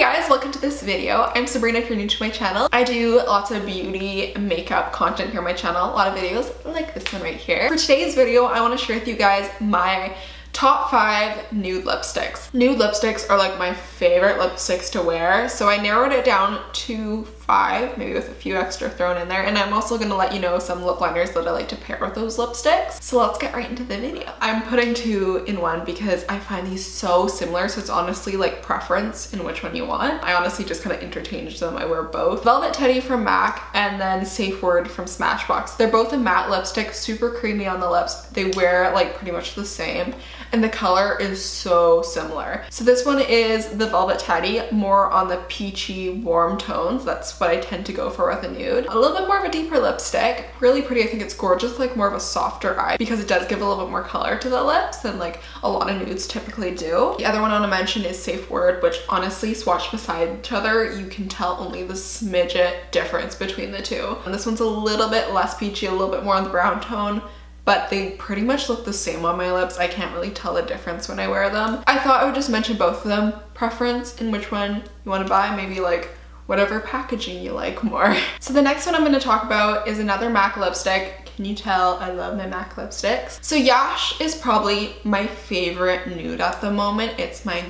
guys, welcome to this video. I'm Sabrina if you're new to my channel. I do lots of beauty and makeup content here on my channel, a lot of videos like this one right here. For today's video, I want to share with you guys my top 5 nude lipsticks. Nude lipsticks are like my favorite lipsticks to wear, so I narrowed it down to 5, maybe with a few extra thrown in there, and I'm also going to let you know some lip liners that I like to pair with those lipsticks. So let's get right into the video. I'm putting 2 in one because I find these so similar, so it's honestly like preference in which one you want. I honestly just kind of interchange them. I wear both. Velvet Teddy from MAC and then Safe Word from Smashbox. They're both a matte lipstick, super creamy on the lips. They wear like pretty much the same, and the color is so similar. So this one is the Velvet Teddy, more on the peachy warm tones. That's what I tend to go for with a nude. A little bit more of a deeper lipstick, really pretty. I think it's gorgeous, like more of a softer eye because it does give a little bit more color to the lips than like a lot of nudes typically do. The other one I want to mention is Safe Word, which honestly swatched beside each other, you can tell only the smidget difference between the two. And this one's a little bit less peachy, a little bit more on the brown tone, but they pretty much look the same on my lips. I can't really tell the difference when I wear them. I thought I would just mention both of them, preference in which one you want to buy, maybe like whatever packaging you like more. So the next one I'm going to talk about is another MAC lipstick. Can you tell I love my MAC lipsticks? So Yash is probably my favorite nude at the moment. It's my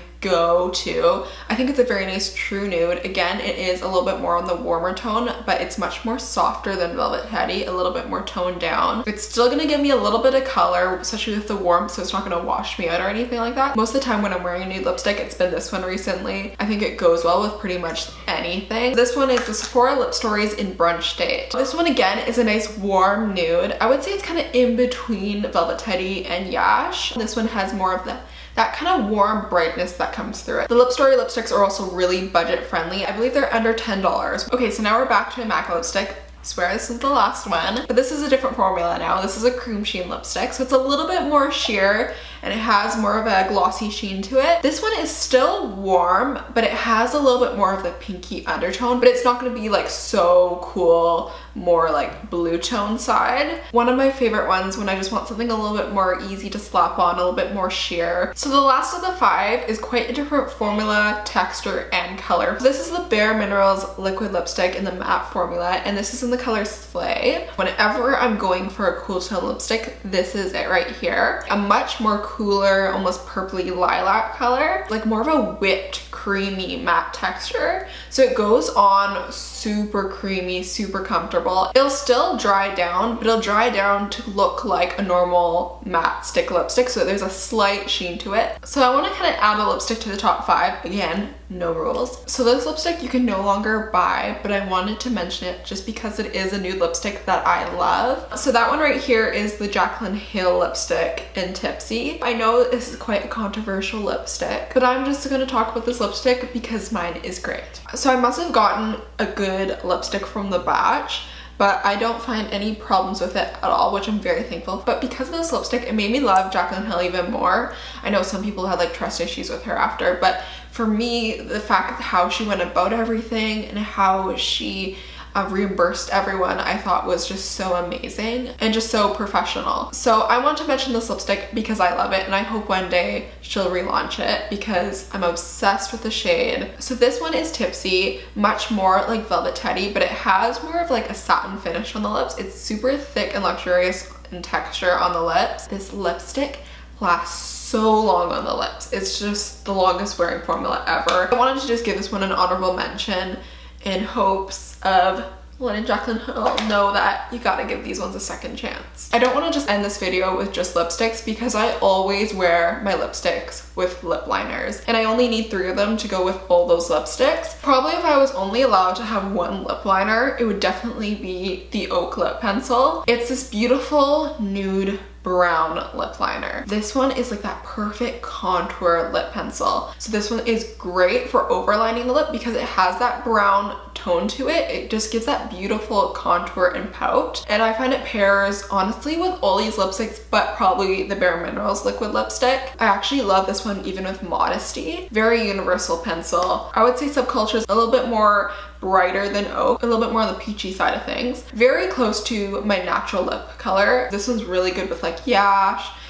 go-to. I think it's a very nice true nude. Again, it is a little bit more on the warmer tone, but it's much more softer than Velvet Teddy, a little bit more toned down. It's still gonna give me a little bit of color, especially with the warmth, so it's not gonna wash me out or anything like that. Most of the time when I'm wearing a nude lipstick, it's been this one recently. I think it goes well with pretty much anything. This one is the Sephora Lip Stories in Brunch Date. This one again is a nice warm nude. I would say it's kind of in between Velvet Teddy and Yash. This one has more of that kind of warm brightness that comes through it. The Lip Story lipsticks are also really budget friendly. I believe they're under $10. Okay, so now we're back to a MAC lipstick. I swear this is the last one, but this is a different formula now. This is a cream sheen lipstick, so it's a little bit more sheer and it has more of a glossy sheen to it. This one is still warm, but it has a little bit more of the pinky undertone, but it's not gonna be like so cool, more like blue tone side. One of my favorite ones when I just want something a little bit more easy to slap on, a little bit more sheer. So the last of the 5 is quite a different formula, texture, and color. This is the Bare Minerals liquid lipstick in the matte formula, and this is in the color Slay. Whenever I'm going for a cool tone lipstick, this is it right here. A much more cooler, almost purpley lilac color, like more of a whipped creamy matte texture. So it goes on super creamy, super comfortable. It'll still dry down, but it'll dry down to look like a normal matte stick lipstick, so there's a slight sheen to it. So I want to kind of add a lipstick to the top 5. Again, no rules. So this lipstick you can no longer buy, but I wanted to mention it just because it is a nude lipstick that I love. So that one right here is the Jaclyn Hill lipstick in Tipsy. I know this is quite a controversial lipstick, but I'm just going to talk about this lipstick because mine is great. So I must have gotten a good lipstick from the batch, but I don't find any problems with it at all, which I'm very thankful. But because of this lipstick, it made me love Jaclyn Hill even more. I know some people had like trust issues with her after, but for me, the fact of how she went about everything and how she reimbursed everyone, I thought was just so amazing and just so professional. So I want to mention this lipstick because I love it, and I hope one day she'll relaunch it because I'm obsessed with the shade. So this one is Tipsy, much more like Velvet Teddy, but it has more of like a satin finish on the lips. It's super thick and luxurious in texture on the lips. This lipstick lasts so long on the lips. It's just the longest wearing formula ever. I wanted to just give this one an honorable mention in hopes of letting Jaclyn Hill know that you gotta give these ones a second chance. I don't want to just end this video with just lipsticks because I always wear my lipsticks with lip liners, and I only need 3 of them to go with all those lipsticks. Probably if I was only allowed to have one lip liner, it would definitely be the Oak Lip Pencil. It's this beautiful nude brown lip liner. This one is like that perfect contour lip pencil. So this one is great for overlining the lip because it has that brown tone to it. It just gives that beautiful contour and pout. And I find it pairs honestly with all these lipsticks, but probably the Bare Minerals liquid lipstick. I actually love this one even with Modesty. Very universal pencil. I would say Subculture is a little bit more brighter than Oak, a little bit more on the peachy side of things. Very close to my natural lip color. This one's really good with like Yash.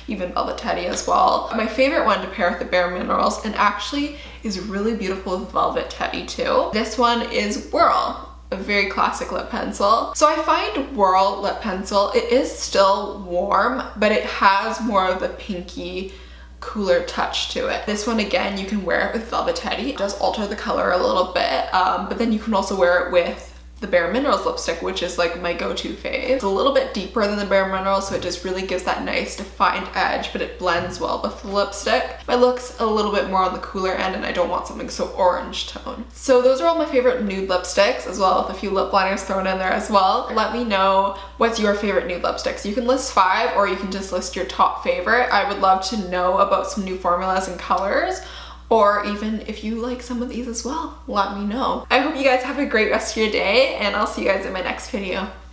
even Velvet Teddy as well. My favorite one to pair with the Bare Minerals, and actually is really beautiful with Velvet Teddy too. This one is Whirl, a very classic lip pencil. So I find Whirl lip pencil, it is still warm, but it has more of the pinky, cooler touch to it. This one, again, you can wear it with Velvet Teddy. It does alter the color a little bit, but then you can also wear it with the Bare Minerals lipstick, which is like my go-to fave. It's a little bit deeper than the Bare Minerals, so it just really gives that nice defined edge, but it blends well with the lipstick. My look's a little bit more on the cooler end, and I don't want something so orange tone. So those are all my favorite nude lipsticks, as well with a few lip liners thrown in there as well. Let me know what's your favorite nude lipsticks. You can list 5, or you can just list your top favorite. I would love to know about some new formulas and colors, or even if you like some of these as well, let me know. I hope you guys have a great rest of your day, and I'll see you guys in my next video.